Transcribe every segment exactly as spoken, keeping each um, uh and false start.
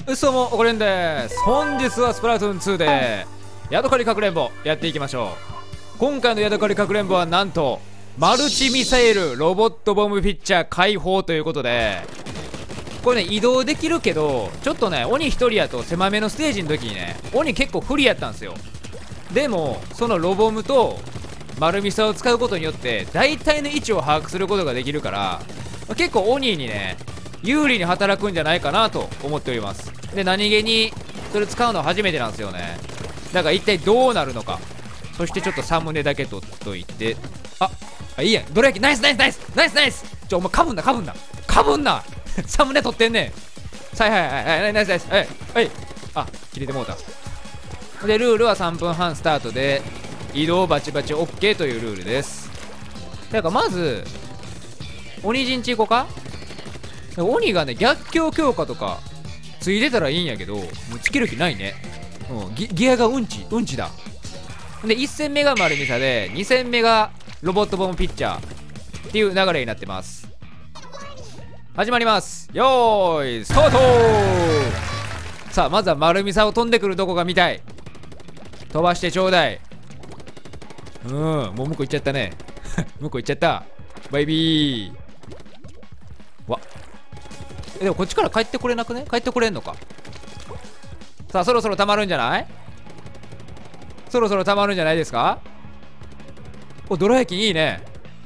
うっそもおこれんです。本日はスプラトゥーンツーでヤドカリかくれんぼやっていきましょう。今回のヤドカリかくれんぼはなんとマルチミサイルロボットボムピッチャー解放ということで、これね移動できるけどちょっとね鬼ひとりやと狭めのステージの時にね鬼結構不利やったんですよ。でもそのロボムとマルミサを使うことによって大体の位置を把握することができるから、結構鬼にね有利に働くんじゃないかなと思っております。で何気にそれ使うのは初めてなんですよね。だから一体どうなるのか。そしてちょっとサムネだけ取っといて、ああいいやん、どら焼きナイスナイスナイスナイスナイス。ちょお前かぶんなかぶんなかぶんなサムネ取ってんねん。はいはいはいはいナイスナイスはいはいあ切れてもうた。でルールはさんぷんはんスタートで移動バチバチ OK というルールです。だからまず鬼陣地行こうか。鬼がね逆境強化とかついてたらいいんやけど、もうつける気ないね。うん、ギ, ギアがうんちうんちだ。でいっ戦目が丸ミサでに戦目がロボットボムピッチャーっていう流れになってます。始まります。よーいスタート。さあまずは丸ミサを飛んでくるとこが見たい。飛ばしてちょうだい。うんもう向こう行っちゃったね向こう行っちゃった。バイビー。わえでもこっちから帰ってこれなくね。帰ってこれんのか。さあそろそろ溜まるんじゃない。そろそろ溜まるんじゃないですか。おドラ焼きいいね。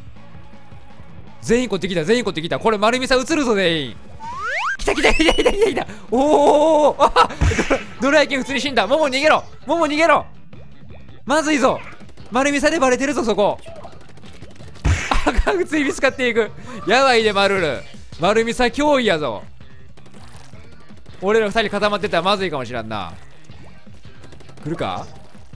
全員こってきた全員こってきた。これ丸ミサ映るぞ全員。来た来た来た来た来た来た。おおあドラ焼き普通に死んだ。もも逃げろもも逃げろ。まずいぞ丸ミサでバレてるぞそこ。あ普通に見つかっていく。やばいでマルル丸ミサ脅威やぞ。俺らふたり固まってたらまずいかもしらんな。来るか。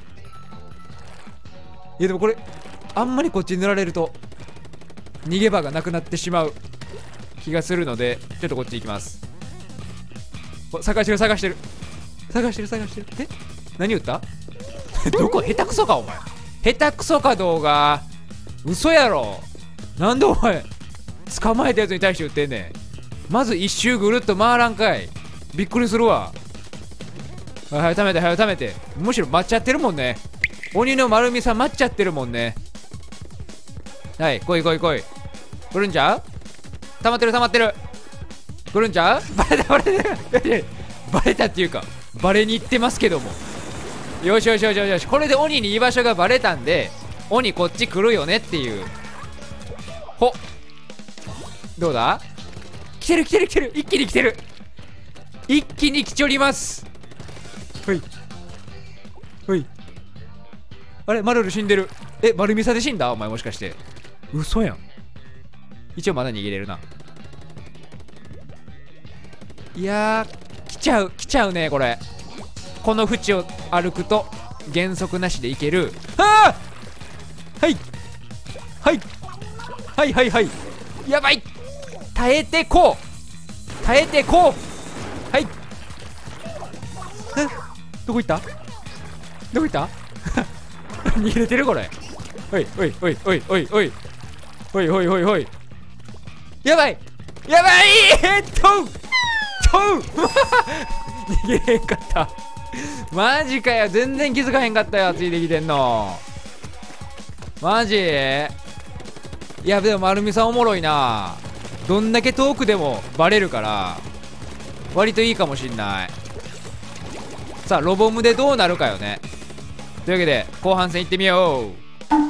いやでもこれあんまりこっちに塗られると逃げ場がなくなってしまう気がするのでちょっとこっち行きます。お探してる探してる探してる探してる。え何言ったどこ下手くそかお前。下手くそか動画嘘やろ。なんでお前捕まえたやつに対して言ってんねん。まず一周ぐるっと回らんかい。びっくりするわ。はいはい、溜めてはい溜めて。むしろ待っちゃってるもんね。鬼の丸みさん待っちゃってるもんね。はい来い来い来い。来るんちゃう。溜まってる溜まってる。来るんちゃう。バレたバレたバレたっていうかバレに行ってますけども。よしよしよしよし。これで鬼に居場所がバレたんで鬼こっち来るよねっていう。ほっどうだ。来てる来てる来てる。一気に来てる。一気に来ちょります。ほいほい。あれマルル死んでる。え丸ミサで死んだお前もしかして。嘘やん。一応まだ逃げれるな。いやー来ちゃう来ちゃうねこれ。この縁を歩くと減速なしでいける。ああはいはいはいはいはい。やばい耐えてこう耐えてこう。はいえどこ行ったどこ行った逃げれてるこれ。おいおいおいおいおいおいおいおいおいおい。やばいやばいえっとと逃げれんかったマジかよ。全然気づかへんかったよついてきてんのマジ。いやでも丸美さんおもろいな。どんだけ遠くでもバレるから割といいかもしんない。さあロボムでどうなるかよね。というわけで後半戦いってみよう。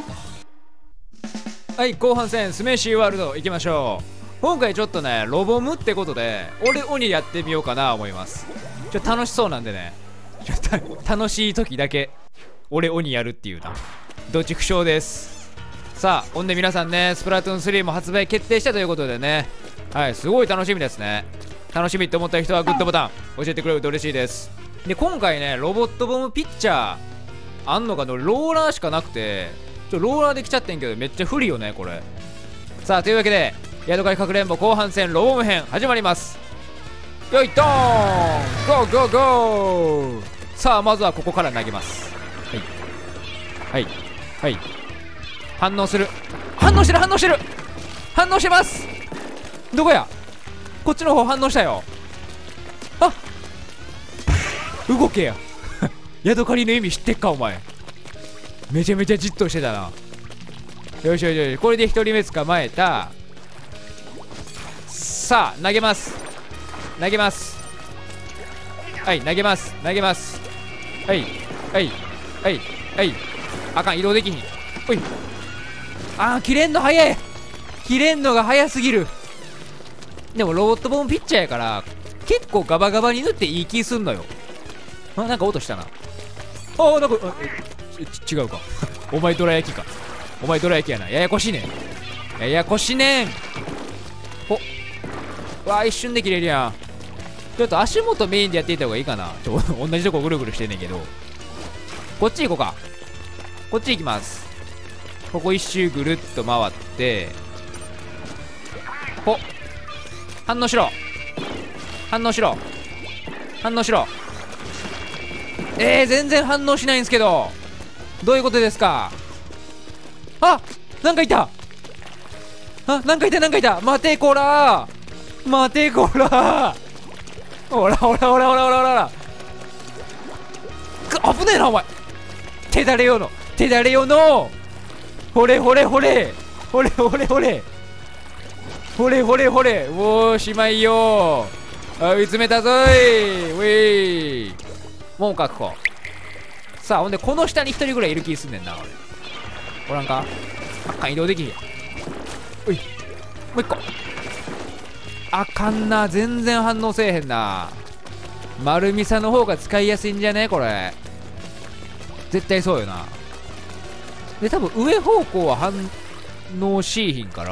はい後半戦スメッシュワールド行きましょう。今回ちょっとねロボムってことで俺鬼やってみようかな思います。ちょっと楽しそうなんでねちょっと楽しい時だけ俺鬼やるっていうなどっち不詳です。さあほんで皆さんねスプラトゥーンスリーも発売決定したということでね、はいすごい楽しみですね。楽しみって思った人はグッドボタン教えてくれると嬉しいです。で今回ねロボットボムピッチャーあんのかのローラーしかなくてちょローラーで来ちゃってんけどめっちゃ不利よねこれ。さあというわけでヤドカリかくれんぼ後半戦ロボム編始まります。よいドーンゴーゴーゴー。さあまずはここから投げます。はいはいはい反応する反応してる反応してる反応してます。どこやこっちの方反応したよ。あ動けやヤドカリの意味知ってっかお前。めちゃめちゃじっとしてたな。よしよしよし、これでひとりめ捕まえた。さあ投げます、投げます、はい、投げます、投げます、はいはいはいはい。あかん、移動できひん。おい、あー、切れんの早い、切れんのが早すぎる。でもロボットボムピッチャーやから結構ガバガバに塗っていい気すんのよ。あ、なんか音したな。あー、なんかあえち違うかお前ドラ焼きか、お前ドラ焼きやな。ややこしいねん、ややこしいねん。ほわあ、一瞬で切れるやん。ちょっと足元メインでやっていった方がいいかな。ちょ同じとこぐるぐるしてんねんけど。こっち行こうか、こっち行きます。ここ一周ぐるっと回って、ほ反応しろ、反応しろ、反応しろ。えー、全然反応しないんですけど、どういうことですか。あ、なんかいた、あ、なんかいた、なんかいた。待てこらー、待てこらー、ほらほらほらほらほらほら、く危ねえなお前。手だれよの、手だれよの、ほれほれほれほれほれほれほれほれほれ、おーしまいよー。追い詰めたぞーい、ウェイ、もう確保。さあ、ほんでこの下に一人ぐらいいる気すんねんな俺。おらんか、あかん、移動できひん。おい、もう一個、あかんな、全然反応せえへんな。丸ミサの方が使いやすいんじゃねこれ、絶対そうよな。で多分上方向は反応しいひんから、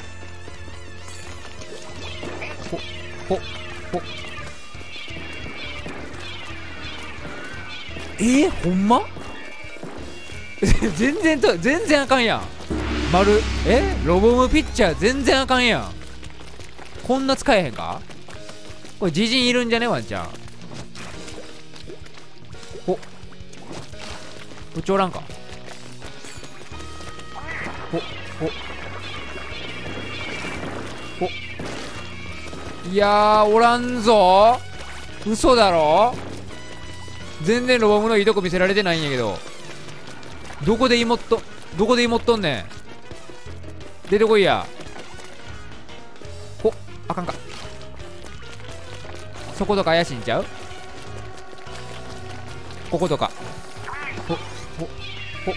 ほほほ、えー、ほんま全然と全然あかんやん。丸えロボムピッチャー全然あかんやん。こんな使えへんかこれ。自陣いるんじゃねワンちゃん。ほこっちおらんか。ほほほ、いやーおらんぞ、嘘だろ。全然ロボムのいいとこ見せられてないんやけど。どこでイモっとどこでイモっとんねん。出てこいや。ほ、あかんか、そことか怪しいんちゃう。こことか、ほほほ、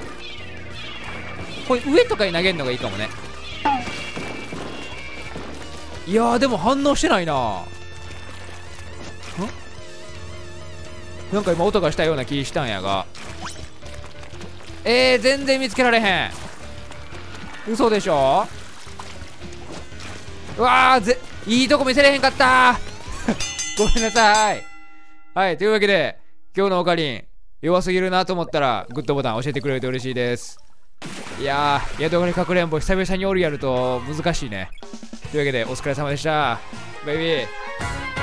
これ上とかに投げるのがいいかもね。いやーでも反応してないな。んなんか今音がしたような気したんやが。えー、全然見つけられへん。嘘でしょ。うわーぜ、いいとこ見せれへんかったごめんなさい。はい、というわけで今日のオカリン弱すぎるなと思ったらグッドボタン教えてくれると嬉しいです。いやー、ヤドカリかくれんぼ久々にオルやると難しいね。というわけでお疲れ様でした。ベイビー。